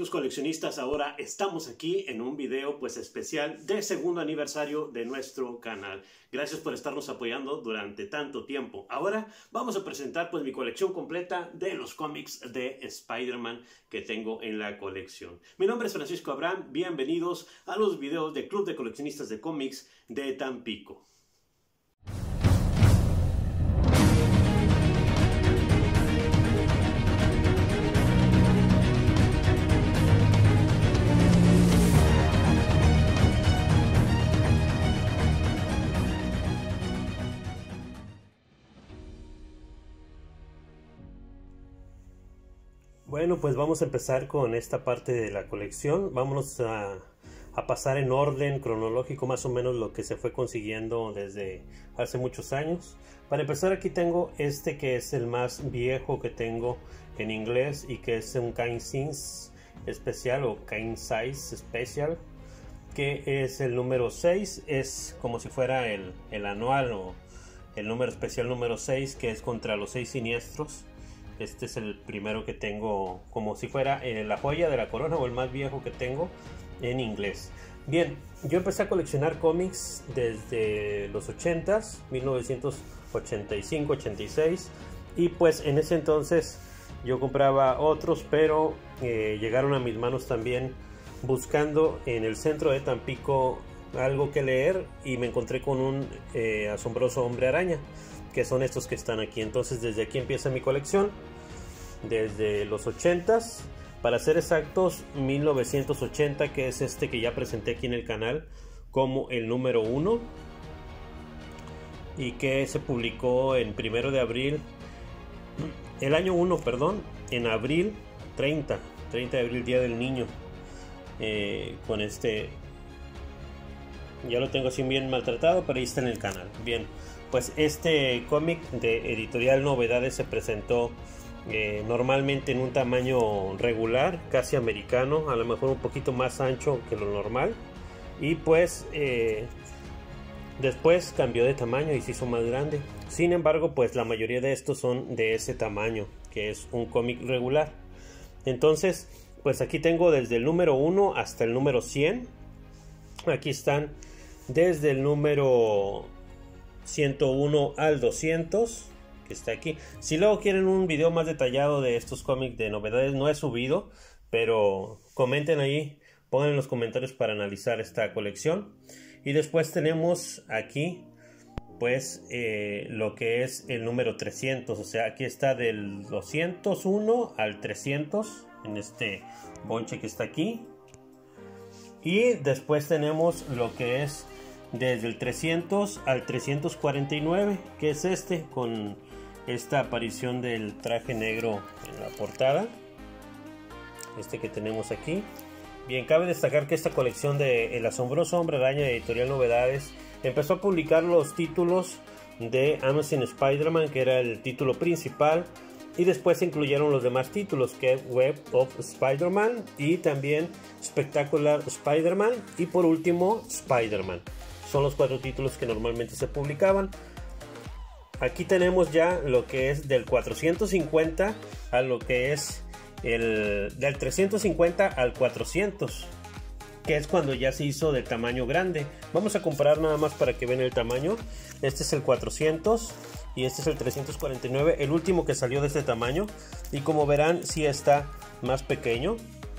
amigos coleccionistas? Ahora estamos aquí en un video pues especial de segundo aniversario de nuestro canal. Gracias por estarnos apoyando durante tanto tiempo. Ahora vamos a presentar pues mi colección completa de los cómics de Spider-Man que tengo en la colección. Mi nombre es Francisco Abraham, bienvenidos a los videos de Club de Coleccionistas de Cómics de Tampico. Bueno, pues vamos a empezar con esta parte de la colección. Vámonos a pasar en orden cronológico más o menos lo que se fue consiguiendo desde hace muchos años. Para empezar, aquí tengo este que es el más viejo que tengo en inglés y que es un Kind Size especial o Kind Size Special, que es el número 6. Es como si fuera el anual o el número especial número 6, que es contra los 6 siniestros. Este es el primero que tengo, como si fuera la joya de la corona o el más viejo que tengo en inglés. Bien, yo empecé a coleccionar cómics desde los 80s, 1985, 86, y pues en ese entonces yo compraba otros, pero llegaron a mis manos también buscando en el centro de Tampico algo que leer, y me encontré con un asombroso hombre araña, que son estos que están aquí. Entonces desde aquí empieza mi colección, desde los 80s, para ser exactos 1980, que es este que ya presenté aquí en el canal como el número 1 y que se publicó en 1 de abril, el año 1, perdón, en abril 30 de abril, Día del Niño, con este, ya lo tengo así bien maltratado, pero ahí está en el canal. Bien, pues este cómic de Editorial Novedades se presentó normalmente en un tamaño regular, casi americano, a lo mejor un poquito más ancho que lo normal, y pues después cambió de tamaño y se hizo más grande. Sin embargo, pues la mayoría de estos son de ese tamaño, que es un cómic regular. Entonces, pues aquí tengo desde el número 1 hasta el número 100. Aquí están desde el número 101 al 200, que está aquí. Si luego quieren un video más detallado de estos cómics de novedades, no he subido, pero comenten ahí, pongan en los comentarios para analizar esta colección. Y después tenemos aquí pues lo que es el número 300, o sea, aquí está del 201 al 300 en este bonche que está aquí. Y después tenemos lo que es desde el 300 al 349, que es este, con esta aparición del traje negro en la portada, este que tenemos aquí. Bien, cabe destacar que esta colección de El Asombroso Hombre Araña de Editorial Novedades empezó a publicar los títulos de Amazing Spider-Man, que era el título principal, y después se incluyeron los demás títulos, que es Web of Spider-Man y también Spectacular Spider-Man, y por último Spider-Man. Son los 4 títulos que normalmente se publicaban. Aquí tenemos ya lo que es del 450 a lo que es del 350 al 400, que es cuando ya se hizo de tamaño grande. Vamos a comparar nada más para que vean el tamaño. Este es el 400 y este es el 349, el último que salió de este tamaño, y como verán sí está más pequeño,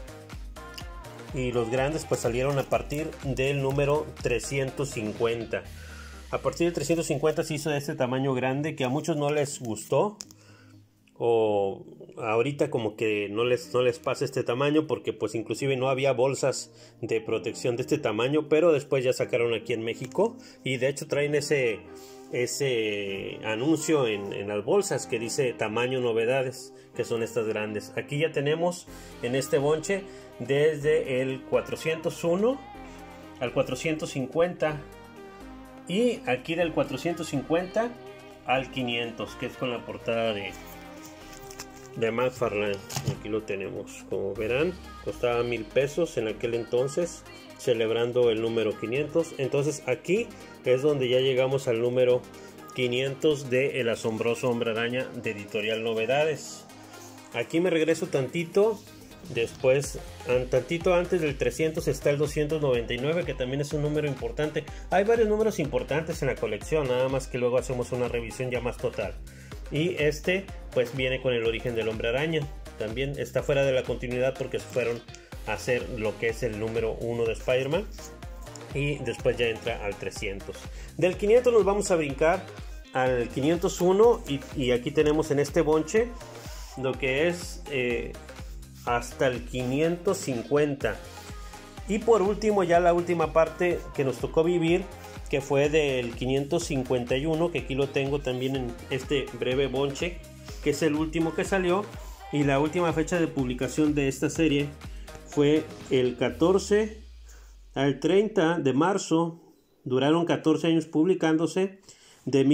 y los grandes pues salieron a partir del número 350. A partir del 350 se hizo de este tamaño grande, que a muchos no les gustó, o ahorita como que no les pasa este tamaño, porque pues inclusive no había bolsas de protección de este tamaño, pero después ya sacaron aquí en México, y de hecho traen ese anuncio en las bolsas que dice tamaño novedades, que son estas grandes. Aquí ya tenemos en este bonche desde el 401 al 450, y aquí del 450 al 500, que es con la portada de McFarlane. Aquí lo tenemos, como verán, costaba 1000 pesos en aquel entonces, celebrando el número 500. Entonces aquí es donde ya llegamos al número 500 de El Asombroso Hombre Araña de Editorial Novedades. Aquí me regreso tantito Después, un tantito antes del 300 está el 299, que también es un número importante. Hay varios números importantes en la colección, nada más que luego hacemos una revisión ya más total. Y este pues viene con el origen del Hombre Araña. También está fuera de la continuidad porque se fueron a hacer lo que es el número 1 de Spider-Man. Y después ya entra al 300. Del 500 nos vamos a brincar al 501 y aquí tenemos en este bonche lo que es hasta el 550. Y por último, ya la última parte que nos tocó vivir, que fue del 551, que aquí lo tengo también en este breve bonche, que es el último que salió. Y la última fecha de publicación de esta serie fue el 14 al 30 de marzo. Duraron 14 años publicándose, de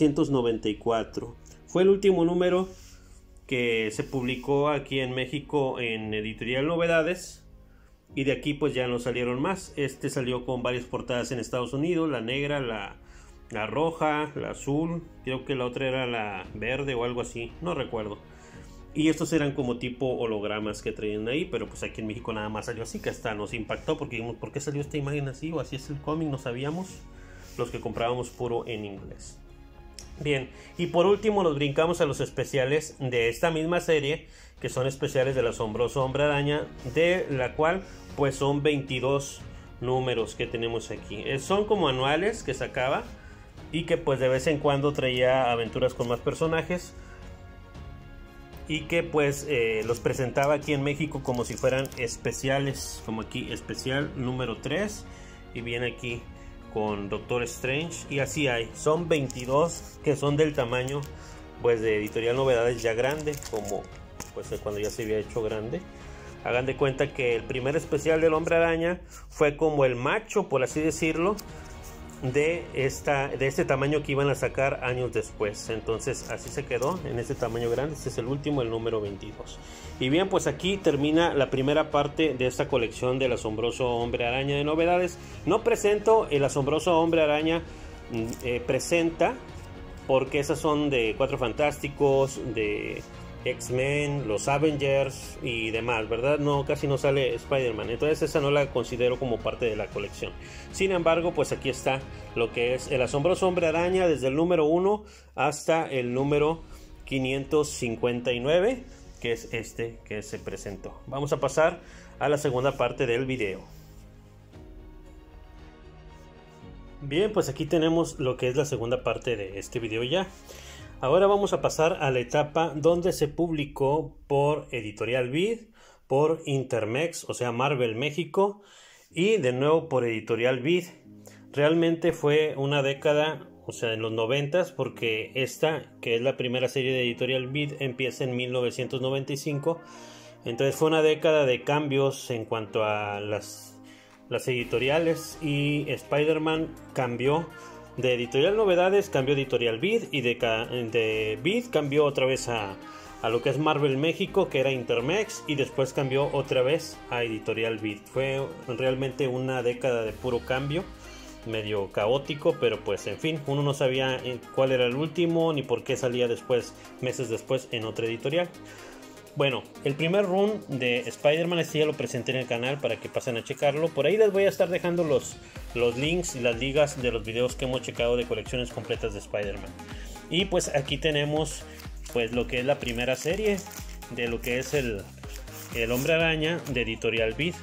1994. Fue el último número que se publicó aquí en México en Editorial Novedades. Y de aquí pues ya no salieron más. Este salió con varias portadas en Estados Unidos. La negra, la roja, la azul. Creo que la otra era la verde o algo así. No recuerdo. Y estos eran como tipo hologramas que traían ahí. Pero pues aquí en México nada más salió así. Que hasta nos impactó porque dijimos, ¿por qué salió esta imagen así? O así es el cómic, no sabíamos. Los que comprábamos puro en inglés. Bien, y por último nos brincamos a los especiales de esta misma serie, que son especiales del asombroso Hombre Araña, de la cual pues son 22 números que tenemos aquí. Son como anuales que sacaba y que pues de vez en cuando traía aventuras con más personajes y que pues los presentaba aquí en México como si fueran especiales, como aquí especial número 3 y viene aquí con Doctor Strange, y así hay, son 22 que son del tamaño pues de Editorial Novedades ya grande, como pues cuando ya se había hecho grande. Hagan de cuenta que el primer especial del Hombre Araña fue como el macho, por así decirlo, de este tamaño que iban a sacar años después. Entonces así se quedó en este tamaño grande. Este es el último, el número 22. Y bien, pues aquí termina la primera parte de esta colección del asombroso Hombre Araña de novedades. No presento el asombroso Hombre Araña presenta, porque esas son de Cuatro Fantásticos, de X-Men, los Avengers y demás, ¿verdad? No, casi no sale Spider-Man, entonces esa no la considero como parte de la colección. Sin embargo, pues aquí está lo que es el asombroso Hombre Araña desde el número 1 hasta el número 559, que es este que se presentó. Vamos a pasar a la segunda parte del video. Bien, pues aquí tenemos lo que es la segunda parte de este video ya. Ahora vamos a pasar a la etapa donde se publicó por Editorial Vid, por Intermex, o sea Marvel México, y de nuevo por Editorial Vid. Realmente fue una década, o sea en los 90s, porque esta, que es la primera serie de Editorial Vid, empieza en 1995. Entonces fue una década de cambios en cuanto a las editoriales, y Spider-Man cambió de Editorial Novedades, cambió a Editorial Vid, y de Vid cambió otra vez a lo que es Marvel México, que era Intermex, y después cambió otra vez a Editorial Vid. Fue realmente una década de puro cambio, medio caótico, pero pues en fin, uno no sabía cuál era el último ni por qué salía después, meses después, en otra editorial. Bueno, el primer run de Spider-Man, este ya lo presenté en el canal para que pasen a checarlo. Por ahí les voy a estar dejando los links y las ligas de los videos que hemos checado de colecciones completas de Spider-Man. Y pues aquí tenemos pues lo que es la primera serie de lo que es el Hombre Araña de Editorial Vid,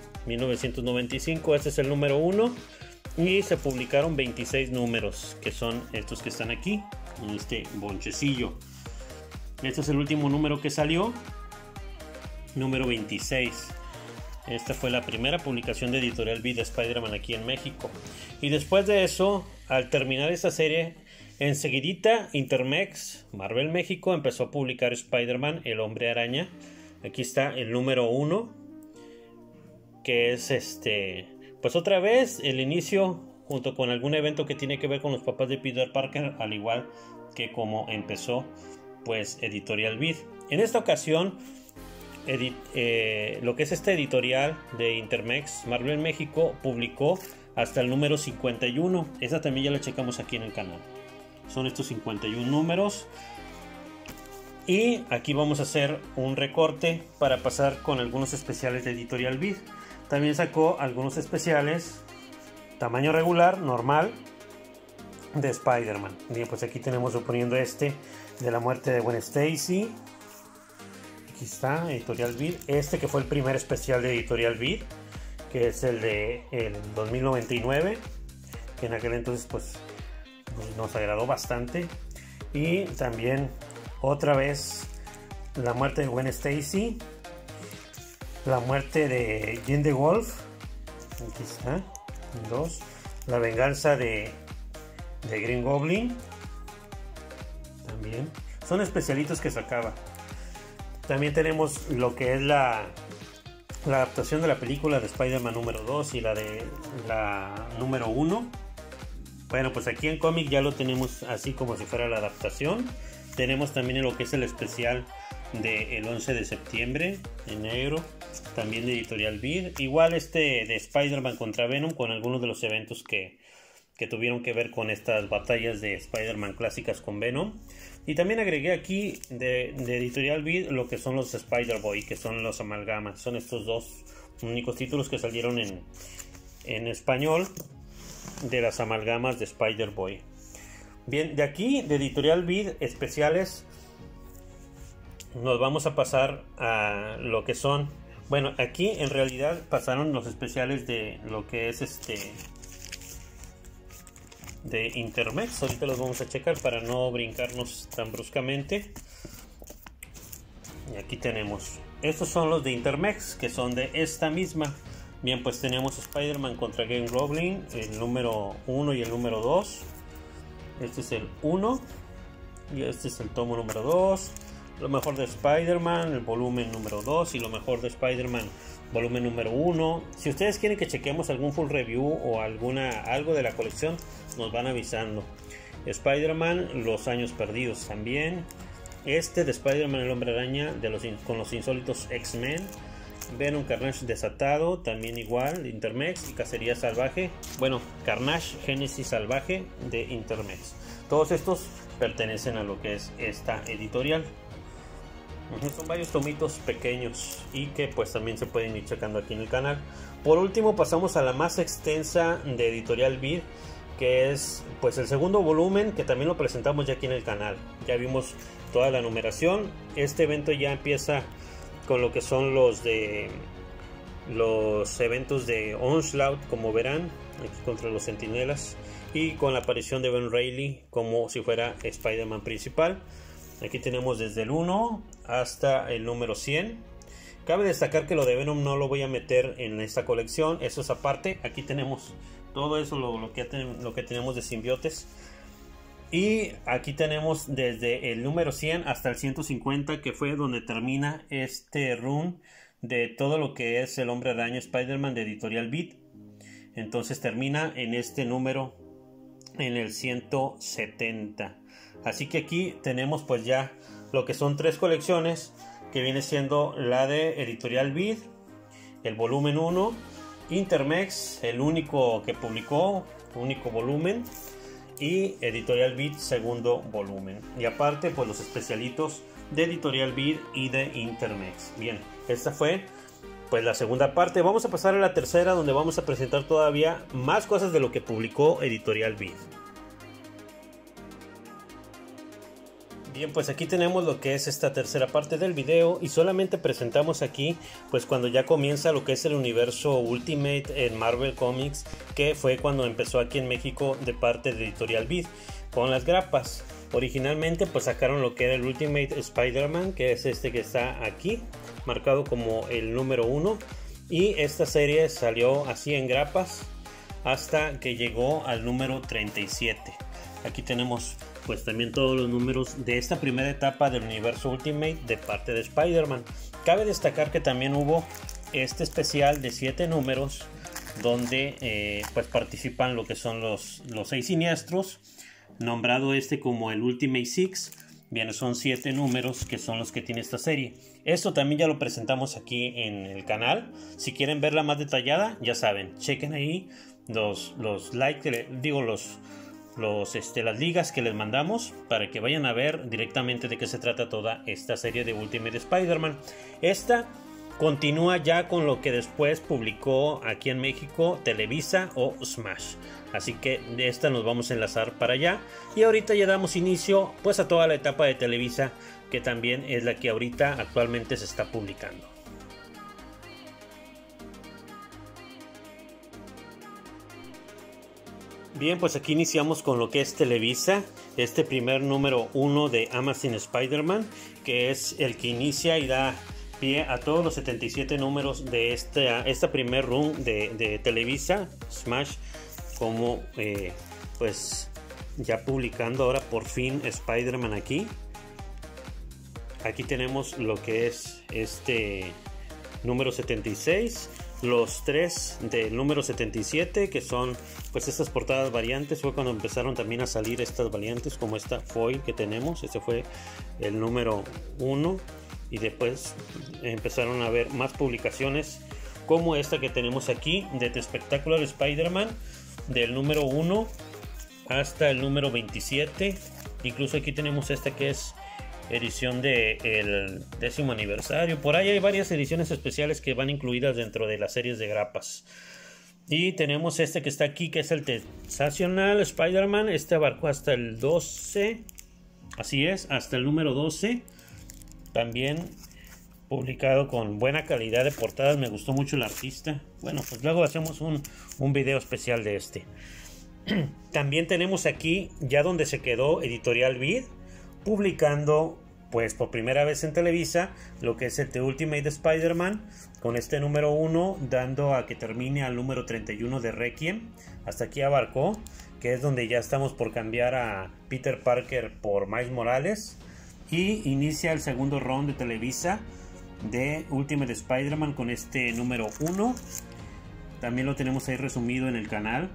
1995. Este es el número 1 y se publicaron 26 números, que son estos que están aquí en este bonchecillo. Este es el último número que salió, número 26. Esta fue la primera publicación de Editorial Vid de Spider-Man aquí en México. Y después de eso, al terminar esta serie, enseguidita Intermex, Marvel México, empezó a publicar Spider-Man, el Hombre Araña. Aquí está el número 1, que es pues otra vez el inicio, junto con algún evento que tiene que ver con los papás de Peter Parker, al igual que como empezó pues Editorial Vid. En esta ocasión lo que es esta editorial de Intermex, Marvel México, publicó hasta el número 51. Esa también ya la checamos aquí en el canal. Son estos 51 números. Y aquí vamos a hacer un recorte para pasar con algunos especiales de Editorial Vid. También sacó algunos especiales tamaño regular, normal, de Spider-Man. Bien, pues aquí tenemos suponiendo este de la muerte de Gwen Stacy. Aquí está, Editorial Vid. Este que fue el primer especial de Editorial Vid, que es el de el 2099, que en aquel entonces pues nos agradó bastante. Y también otra vez la muerte de Gwen Stacy, la muerte de Jean the Wolf, aquí está, 2, la venganza de Green Goblin, también son especialitos que sacaba. También tenemos lo que es la adaptación de la película de Spider-Man número 2 y la de la número 1. Bueno, pues aquí en cómic ya lo tenemos así como si fuera la adaptación. Tenemos también lo que es el especial del 11 de septiembre en negro, también de Editorial Vid. Igual de Spider-Man contra Venom, con algunos de los eventos que tuvieron que ver con estas batallas de Spider-Man clásicas con Venom. Y también agregué aquí de Editorial Vid lo que son los Spider-Boy, que son los amalgamas. Son estos dos únicos títulos que salieron en español de las amalgamas de Spider-Boy. Bien, de aquí de Editorial Vid especiales nos vamos a pasar a lo que son, bueno, aquí en realidad pasaron los especiales de lo que es de Intermex. Ahorita los vamos a checar para no brincarnos tan bruscamente. Y aquí tenemos, estos son los de Intermex, que son de esta misma. Bien, pues tenemos Spider-Man contra Green Goblin, el número 1 y el número 2. Este es el 1 y este es el tomo número 2. Lo mejor de Spider-Man, el volumen número 2, y lo mejor de Spider-Man, volumen número 1. Si ustedes quieren que chequemos algún full review o algo de la colección, nos van avisando. Spider-Man, los años perdidos también. De Spider-Man, el hombre araña con los insólitos X-Men. Venom, Carnage desatado, también igual, Intermex. Y Cacería salvaje, bueno, Carnage Génesis salvaje de Intermex. Todos estos pertenecen a lo que es esta editorial. Son varios tomitos pequeños y que pues también se pueden ir checando aquí en el canal. Por último pasamos a la más extensa de Editorial Vid, que es pues el segundo volumen, que también lo presentamos ya aquí en el canal. Ya vimos toda la numeración. Este evento ya empieza con lo que son los eventos de Onslaught, como verán, aquí contra los Centinelas, y con la aparición de Ben Reilly como si fuera Spider-Man principal. Aquí tenemos desde el 1 hasta el número 100. Cabe destacar que lo de Venom no lo voy a meter en esta colección, eso es aparte. Aquí tenemos todo eso, lo que tenemos de simbiotes. Y aquí tenemos desde el número 100 hasta el 150, que fue donde termina este run de todo lo que es el Hombre Araña Spider-Man de Editorial Vid. Entonces termina en este número, en el 170. Así que aquí tenemos pues ya lo que son 3 colecciones, que viene siendo la de Editorial Vid, el volumen 1, Intermex, el único que publicó, único volumen, y Editorial Vid, segundo volumen. Y aparte pues los especialitos de Editorial Vid y de Intermex. Bien, esta fue pues la segunda parte. Vamos a pasar a la tercera, donde vamos a presentar todavía más cosas de lo que publicó Editorial Vid. Bien, pues aquí tenemos lo que es esta tercera parte del video, y solamente presentamos aquí pues cuando ya comienza lo que es el universo Ultimate en Marvel Comics, que fue cuando empezó aquí en México de parte de Editorial Vid con las grapas. Originalmente pues sacaron lo que era el Ultimate Spider-Man, que es este que está aquí marcado como el número 1, y esta serie salió así en grapas hasta que llegó al número 37. Aquí tenemos pues también todos los números de esta primera etapa del universo Ultimate de parte de Spider-Man. Cabe destacar que también hubo este especial de 7 números donde pues participan lo que son los 6 siniestros, nombrado como el Ultimate 6. Bien, son 7 números que son los que tiene esta serie. Esto también ya lo presentamos aquí en el canal. Si quieren verla más detallada, ya saben, chequen ahí los las ligas que les mandamos para que vayan a ver directamente de qué se trata toda esta serie de Ultimate Spider-Man. Esta continúa ya con lo que después publicó aquí en México Televisa o Smash. Así que de esta nos vamos a enlazar para allá. Y ahorita ya damos inicio pues a toda la etapa de Televisa, que también es la que ahorita actualmente se está publicando. Bien, pues aquí iniciamos con lo que es Televisa, este primer número 1 de Amazing Spider-Man, que es el que inicia y da pie a todos los 77 números de esta primer run de Televisa Smash, como pues ya publicando ahora por fin Spider-Man aquí. Aquí tenemos lo que es este número 76, los 3 del número 77, que son pues estas portadas variantes. Fue cuando empezaron también a salir estas variantes, como esta foil que tenemos. Ese fue el número 1, y después empezaron a haber más publicaciones como esta que tenemos aquí de The Spectacular Spider-Man, del número 1 hasta el número 27. Incluso aquí tenemos esta que es edición del 10º aniversario. Por ahí hay varias ediciones especiales que van incluidas dentro de las series de grapas. Y tenemos este que está aquí, que es el Sensational Spider-Man. Este abarcó hasta el 12. Así es, hasta el número 12. También publicado con buena calidad de portadas. Me gustó mucho el artista. Bueno, pues luego hacemos un video especial de este. También tenemos aquí, ya donde se quedó Editorial Vid, publicando pues por primera vez en Televisa lo que es el The Ultimate Spider-Man, con este número 1 dando a que termine al número 31 de Requiem. Hasta aquí abarcó, que es donde ya estamos por cambiar a Peter Parker por Miles Morales, y inicia el segundo round de Televisa de Ultimate Spider-Man con este número 1. También lo tenemos ahí resumido en el canal.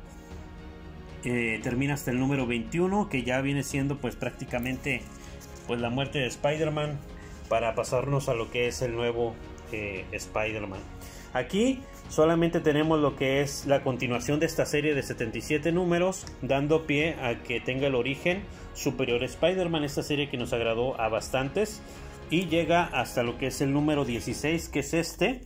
Termina hasta el número 21, que ya viene siendo pues prácticamente pues la muerte de Spider-Man, para pasarnos a lo que es el nuevo Spider-Man. Aquí solamente tenemos lo que es la continuación de esta serie de 77 números, dando pie a que tenga el origen Superior Spider-Man, esta serie que nos agradó a bastantes, y llega hasta lo que es el número 16, que es este.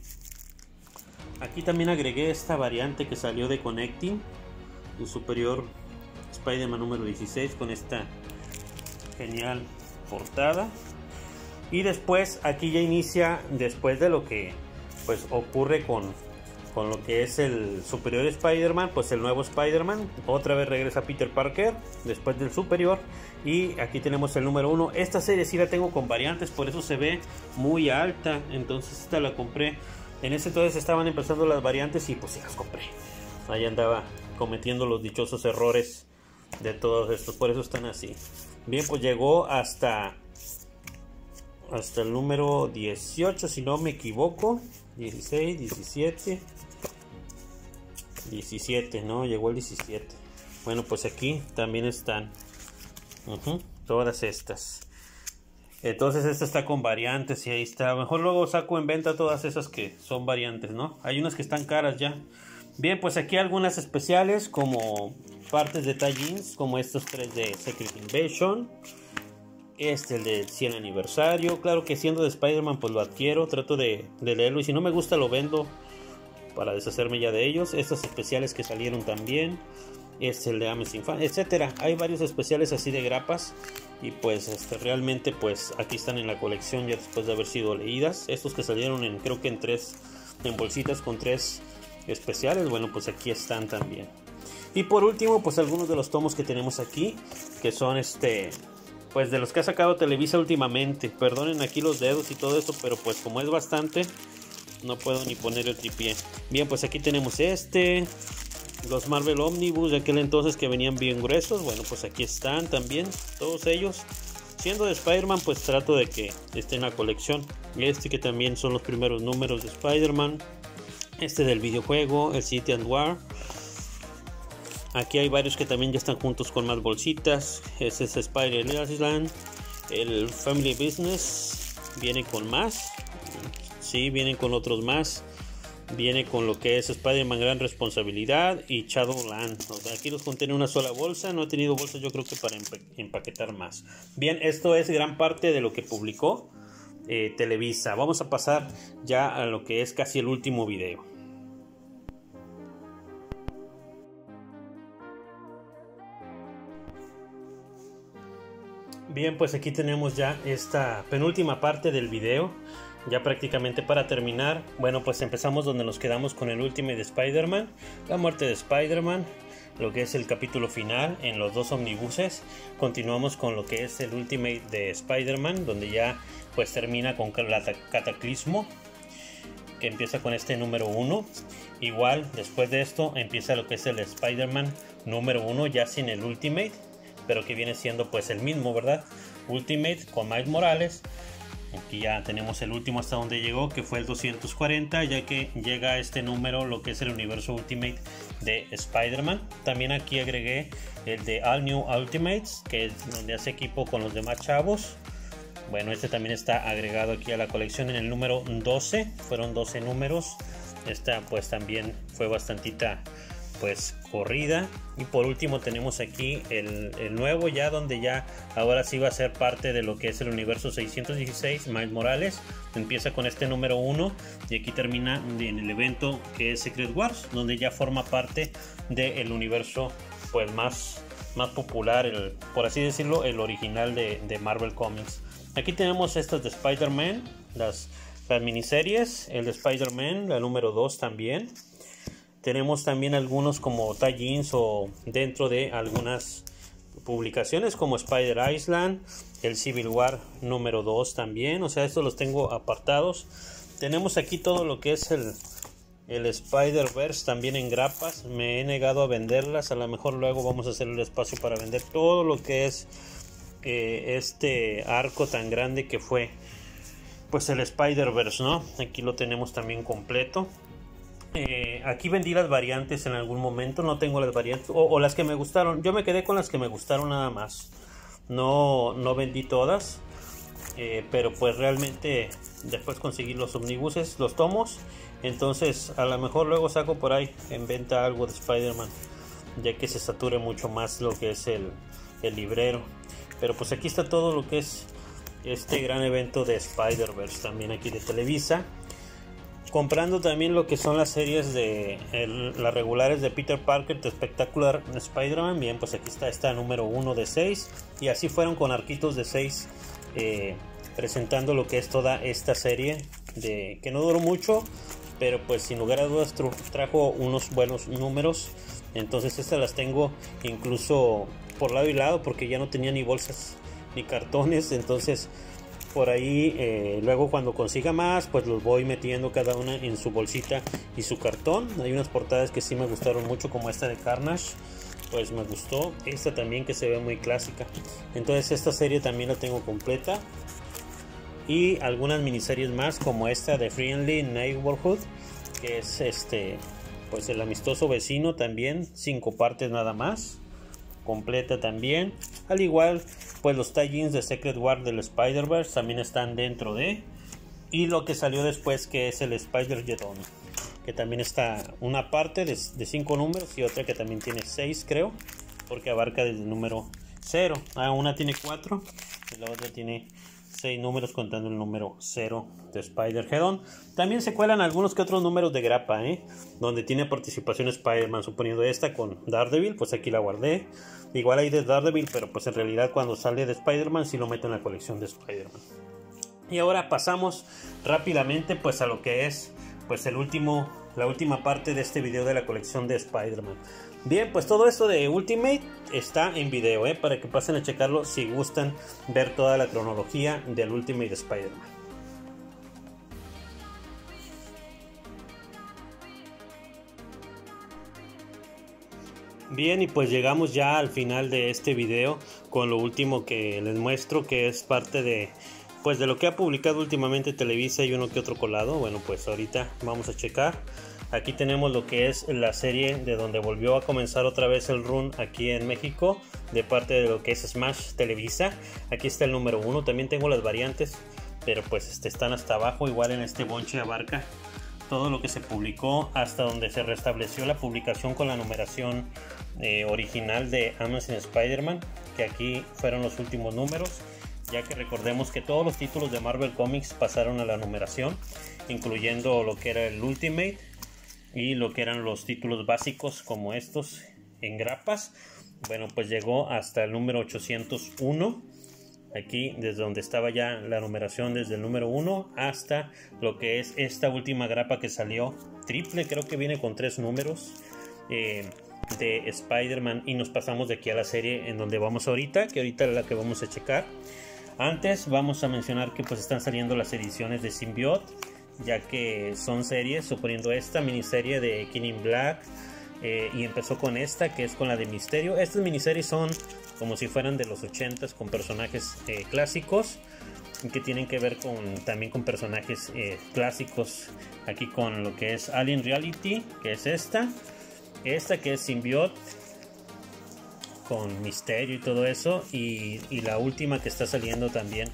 Aquí también agregué esta variante que salió de Connecting, el Superior Spider-Man número 16, con esta genial portada. Y después aquí ya inicia, después de lo que pues ocurre con lo que es el Superior Spider-Man, pues el nuevo Spider-Man otra vez regresa Peter Parker después del Superior. Y aquí tenemos el número 1. Esta serie sí la tengo con variantes, por eso se ve muy alta. Entonces esta la compré. En ese entonces estaban empezando las variantes y pues sí las compré. Ahí andaba cometiendo los dichosos errores de todos estos, por eso están así. Bien, pues llegó hasta el número 18, si no me equivoco. 16, 17, no, llegó el 17. Bueno, pues aquí también están todas estas. Entonces esta está con variantes y ahí está. Mejor luego saco en venta todas esas que son variantes, ¿no? Hay unas que están caras ya. Bien, pues aquí algunas especiales como partes de tie-ins, como estos 3 de Secret Invasion. El del 100 aniversario. Claro que siendo de Spider-Man pues lo adquiero, trato de leerlo, y si no me gusta lo vendo para deshacerme ya de ellos. Estos especiales que salieron también. El de Amazing Fan, etcétera. Hay varios especiales así de grapas, y pues realmente pues aquí están en la colección ya después de haber sido leídas. Estos que salieron creo que en bolsitas con 3 especiales, bueno, pues aquí están también. Y por último pues algunos de los tomos que tenemos aquí, que son pues de los que ha sacado Televisa últimamente. Perdonen aquí los dedos y todo esto, pero pues como es bastante, no puedo ni poner el tripié. Bien, pues aquí tenemos los Marvel Omnibus de aquel entonces que venían bien gruesos. Bueno, pues aquí están también todos ellos. Siendo de Spider-Man pues trato de que esté en la colección. Que también son los primeros números de Spider-Man. Del videojuego, el City and War. Aquí hay varios que también ya están juntos con más bolsitas. Este es Spider-Land. El Family Business viene con más. Sí, vienen con otros más. Viene con lo que es Spider-Man Gran Responsabilidad y Shadowland. O sea, aquí los junté en una sola bolsa. No he tenido bolsas, yo creo que para empaquetar más. Bien, esto es gran parte de lo que publicó Televisa. Vamos a pasar ya a lo que es casi el último video. Bien, pues aquí tenemos ya esta penúltima parte del video. Ya prácticamente para terminar, bueno, pues empezamos donde nos quedamos con el Ultimate de Spider-Man, la muerte de Spider-Man, lo que es el capítulo final en los dos omnibuses. Continuamos con lo que es el Ultimate de Spider-Man, donde ya pues termina con el cataclismo, que empieza con este número 1. Igual, después de esto empieza lo que es el Spider-Man número 1, ya sin el Ultimate, pero que viene siendo pues el mismo, ¿verdad? Ultimate con Miles Morales. Aquí ya tenemos el último hasta donde llegó, que fue el 240, ya que llega a este número lo que es el universo Ultimate de Spider-Man. También aquí agregué el de All New Ultimates, que es donde hace equipo con los demás chavos. Bueno, este también está agregado aquí a la colección en el número 12. Fueron 12 números. Esta pues también fue bastantita pues corrida. Y por último tenemos aquí el nuevo, ya donde ya ahora sí va a ser parte de lo que es el universo 616, Miles Morales. Empieza con este número 1 y aquí termina en el evento que es Secret Wars, donde ya forma parte del universo pues más popular, por así decirlo, el original de Marvel Comics. Aquí tenemos estas de Spider-Man, las miniseries, el de Spider-Man, la número 2 también. Tenemos también algunos como tie-ins o dentro de algunas publicaciones como Spider Island, el Civil War número 2 también. O sea, estos los tengo apartados. Tenemos aquí todo lo que es el Spider-Verse también en grapas. Me he negado a venderlas. A lo mejor luego vamos a hacer el espacio para vender todo lo que es este arco tan grande que fue pues el Spider-Verse, ¿no? Aquí lo tenemos también completo. Aquí vendí las variantes en algún momento, no tengo las variantes o las que me gustaron. Yo me quedé con las que me gustaron nada más. No vendí todas, pero pues realmente después conseguí los omnibuses, los tomos. Entonces a lo mejor luego saco por ahí en venta algo de Spider-Man, ya que se sature mucho más lo que es el librero. Pero pues aquí está todo lo que es este gran evento de Spider-Verse, también aquí de Televisa. Comprando también lo que son las series de las regulares de Peter Parker de Spectacular Spider-Man. Bien, pues aquí está esta número 1 de 6. Y así fueron con arquitos de 6 presentando lo que es toda esta serie que no duró mucho, pero pues sin lugar a dudas trajo unos buenos números. Entonces estas las tengo incluso por lado y lado, porque ya no tenía ni bolsas ni cartones. Entonces por ahí luego cuando consiga más pues los voy metiendo cada una en su bolsita y su cartón. Hay unas portadas que sí me gustaron mucho, como esta de Carnage, pues me gustó. Esta también, que se ve muy clásica. Entonces esta serie también la tengo completa, y algunas miniseries más como esta de Friendly Neighborhood, que es pues el amistoso vecino, también 5 partes nada más, completa también. Al igual pues los tie-ins de Secret War del Spider-Verse también están dentro de, y lo que salió después, que es el Spider-Geddon, que también está una parte de 5 números y otra que también tiene 6, creo, porque abarca desde el número 0. Una tiene 4 y la otra tiene 6 números, contando el número 0 de Spider-Geddon. También se cuelan algunos que otros números de grapa, donde tiene participación Spider-Man, suponiendo esta con Daredevil, pues aquí la guardé. Igual hay de Daredevil, pero pues en realidad cuando sale de Spider-Man sí lo meto en la colección de Spider-Man. Y ahora pasamos rápidamente pues a lo que es pues la última parte de este video de la colección de Spider-Man. Bien, pues todo esto de Ultimate está en video, para que pasen a checarlo si gustan ver toda la cronología del Ultimate de Spider-Man. Bien, y pues llegamos ya al final de este video con lo último que les muestro, que es parte de pues de lo que ha publicado últimamente Televisa y uno que otro colado. Bueno, pues ahorita vamos a checar. Aquí tenemos lo que es la serie de donde volvió a comenzar otra vez el run aquí en México, de parte de lo que es Smash Televisa. Aquí está el número 1, también tengo las variantes, pero pues están hasta abajo. Igual en este bonche abarca todo lo que se publicó hasta donde se restableció la publicación con la numeración original de Amazing Spider-Man, que aquí fueron los últimos números, ya que recordemos que todos los títulos de Marvel Comics pasaron a la numeración, incluyendo lo que era el Ultimate y lo que eran los títulos básicos como estos en grapas. Bueno, pues llegó hasta el número 801, aquí desde donde estaba ya la numeración, desde el número 1 hasta lo que es esta última grapa que salió triple, creo que viene con 3 números de Spider-Man, y nos pasamos de aquí a la serie en donde vamos ahorita, que ahorita es la que vamos a checar. Antes vamos a mencionar que pues están saliendo las ediciones de Symbiote, ya que son series, suponiendo esta miniserie de King in Black, y empezó con esta que es con la de Misterio. Estas miniseries son como si fueran de los 80s, con personajes clásicos que tienen que ver también con personajes clásicos, aquí con lo que es Alien Reality, que es esta que es Symbiote con Misterio y todo eso, y la última que está saliendo también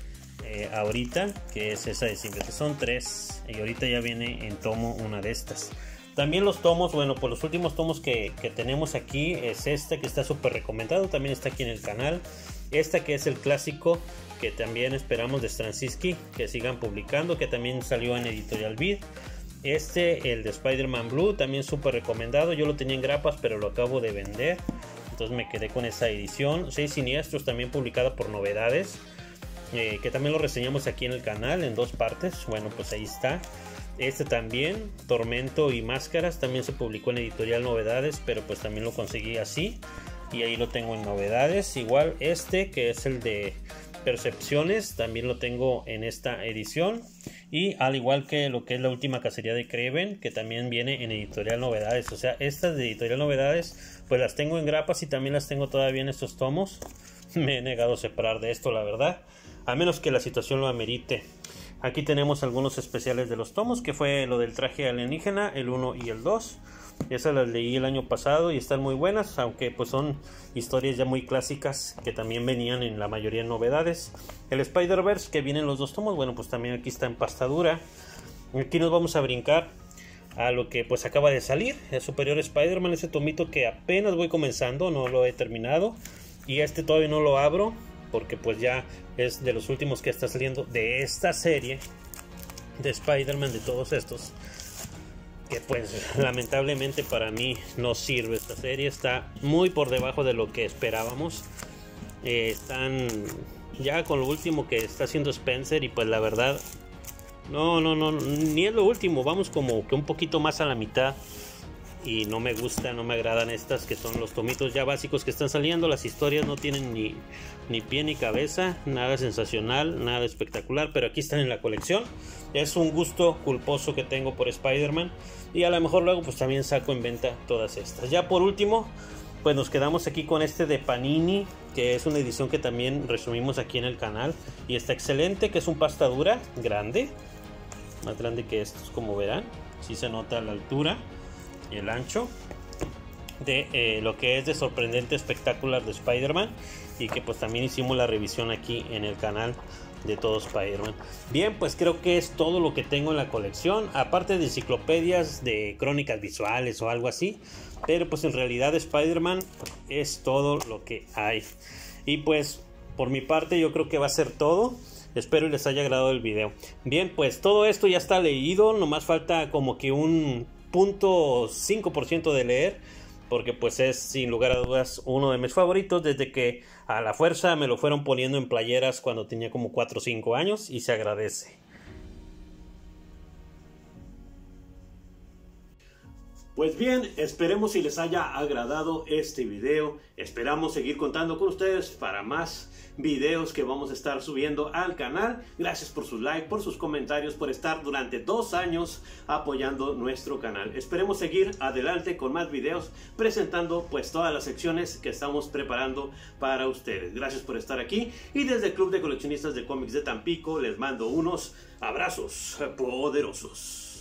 ahorita, que es esa de Symbiote. Son 3 y ahorita ya viene en tomo una de estas. También los tomos, bueno, pues los últimos tomos que tenemos aquí es este que está súper recomendado, también está aquí en el canal. Esta que es el clásico, que también esperamos de Straczynski que sigan publicando, que también salió en Editorial Vid. El de Spider-Man Blue, también súper recomendado. Yo lo tenía en grapas, pero lo acabo de vender, entonces me quedé con esa edición. 6 Siniestros, también publicada por Novedades, que también lo reseñamos aquí en el canal en 2 partes. Bueno, pues ahí está. Este también, Tormento y Máscaras, también se publicó en Editorial Novedades, pero pues también lo conseguí así, y ahí lo tengo en Novedades. Igual que es el de Percepciones, también lo tengo en esta edición, y al igual que lo que es La Última Cacería de Kraven, que también viene en Editorial Novedades. O sea, estas de Editorial Novedades pues las tengo en grapas y también las tengo todavía en estos tomos. Me he negado a separar de esto, la verdad, a menos que la situación lo amerite. Aquí tenemos algunos especiales de los tomos, que fue lo del traje alienígena, el 1 y el 2. Esas las leí el año pasado y están muy buenas, aunque pues son historias ya muy clásicas que también venían en la mayoría de Novedades. El Spider-Verse, que vienen los 2 tomos, bueno, pues también aquí está en pastadura. Aquí nos vamos a brincar a lo que pues acaba de salir, el Superior Spider-Man, ese tomito que apenas voy comenzando, no lo he terminado, y todavía no lo abro, porque pues ya es de los últimos que está saliendo de esta serie de Spider-Man, de todos estos, que pues lamentablemente para mí no sirve. Esta serie está muy por debajo de lo que esperábamos. Están ya con lo último que está haciendo Spencer, y pues la verdad no, ni es lo último, vamos como que un poquito más a la mitad, y no me gusta, no me agradan estas que son los tomitos ya básicos que están saliendo. Las historias no tienen ni pie ni cabeza, nada sensacional, nada espectacular, pero aquí están en la colección. Es un gusto culposo que tengo por Spider-Man, y a lo mejor luego pues también saco en venta todas estas. Ya por último pues nos quedamos aquí con de Panini, que es una edición que también resumimos aquí en el canal, y está excelente, que es un pasta dura grande, más grande que estos, como verán, sí se nota la altura y el ancho de lo que es de Sorprendente Espectacular de Spider-Man, y que pues también hicimos la revisión aquí en el canal de todo Spider-Man. Bien, pues creo que es todo lo que tengo en la colección, aparte de enciclopedias de crónicas visuales o algo así, pero pues en realidad Spider-Man es todo lo que hay. Y pues por mi parte yo creo que va a ser todo. Espero les haya agradado el video. Bien, pues todo esto ya está leído, nomás falta como que un 0.5% de leer, porque pues es sin lugar a dudas uno de mis favoritos, desde que a la fuerza me lo fueron poniendo en playeras cuando tenía como 4 o 5 años, y se agradece. Pues bien, esperemos si les haya agradado este video. Esperamos seguir contando con ustedes para más videos que vamos a estar subiendo al canal. Gracias por sus likes, por sus comentarios, por estar durante 2 años apoyando nuestro canal. Esperemos seguir adelante con más videos, presentando pues todas las secciones que estamos preparando para ustedes. Gracias por estar aquí, y desde el Club de Coleccionistas de Cómics de Tampico les mando unos abrazos poderosos.